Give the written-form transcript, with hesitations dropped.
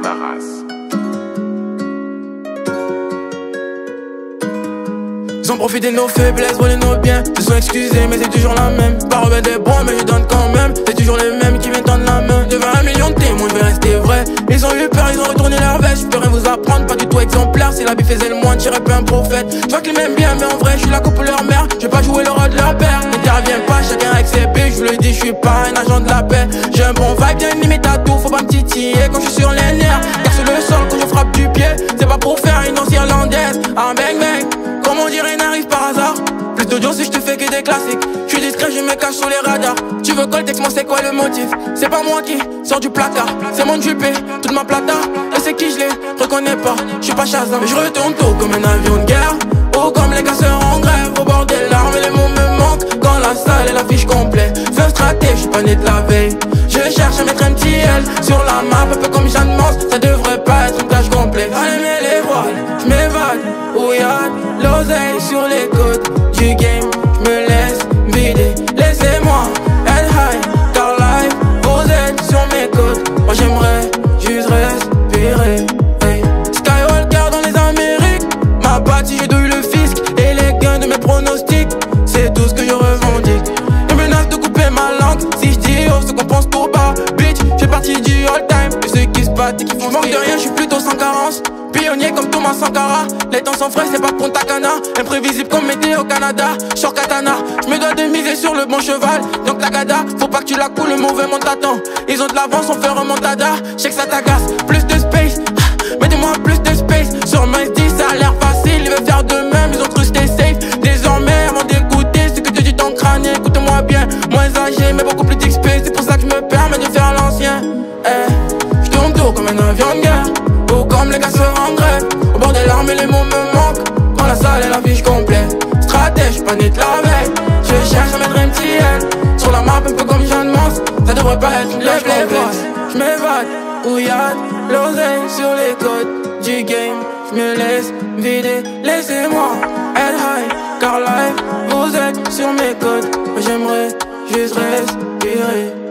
Barras. Ils ont profité de nos faiblesses, volé nos biens. Se sont excusés mais c'est toujours la même. Pas rebelle des bons mais je donne quand même. C'est toujours les mêmes qui viennent tendre la main. Devant 1 million de témoins, je vais rester vrai. Ils ont eu peur, ils ont retourné leur veste. Je peux rien vous apprendre, pas du tout exemplaire. Si la vie faisait le moins, j'irais pas un prophète. Je vois qu'ils m'aiment bien mais en vrai je suis la coupe pour leur mère. Je vais pas jouer le rôle de leur père. N'interviens pas, chacun avec ses billes. Je vous le dis, je suis pas un agent de la paix. J'ai un bon vibe, bien limite à tout. Faut pas me titiller quand je suis sur les nerfs. Car sur le sol quand je frappe du pied, c'est pas pour faire une danse irlandaise. Ah bang bang, comment dire, rien n'arrive par hasard. Plus d'audience si je te fais que des classiques. Je suis discret, je me cache sur les radars. Tu veux call, texte-moi c'est quoi le motif. C'est pas moi qui sors du placard, c'est mon jupé, toute ma plata. Et c'est qui je les reconnais pas, je suis pas Shazam. Mais je retourne tôt comme un avion de guerre. Oh comme les casseurs en grève, au bord des larmes et les mots me manquent. Quand la salle et la fiche complète. Fais un straté, je suis pas né de la veille. Je cherche à mettre un petit L sur la map, un peu comme Jeanne Mance. Ça devrait pas être une tâche complète. Allez mets les voiles, je m'évade. Où y'a de l'oseille sur les côtes du game, je me laisse vider. Laissez-moi être high, car life, vous êtes sur mes côtes. Moi j'aimerais juste respirer. Hey. Skywalker dans les Amériques, ma bâtie j'ai douille le fisc et les gains de mes pronostics. C'est tout ce que je revendique. Ils menacent de couper ma langue si je dis oh ce qu'on pense tout bas. Bitch, j'ai parti du all time. Et ceux qui se battent et qui font manque de rien, je suis plutôt sans carence. Pionnier comme Thomas Sankara. Les temps sont frais, c'est pas Punta Cana. Imprévisible comme météo au Canada. Short katana, je me dois de miser sur le bon cheval. Donc Tagada, faut pas que tu la coules, le mauvais monde t'attend. Ils ont de l'avance, on fait remontada. Je sais que ça t'agace, plus de space. Mettez-moi plus de space. Sur ma SD, ça a l'air facile. Ils veulent faire de même, ils ont cru c'était safe. Désormais, avant d'écouter ce que tu dis ton crâne, écoute-moi bien. Moins âgé, mais beaucoup plus d'XP. C'est pour ça que je me permets de faire l'ancien. Je tourne tour comme un avion de guerre. Ou comme les casseurs en grève. Au bord des larmes et les mots me manquent. Quand la salle et la fiche complète. Stratège, pas né de la veille. Je cherche à mettre un petit L sur la map, un peu comme Jeanne Mance. Ça devrait pas être une lèvre complète. Je m'évade, où y'a de l'oseille sur les côtes du game. Je me laisse vider, laissez-moi être high, car life, vous êtes sur mes côtes. Moi j'aimerais juste respirer.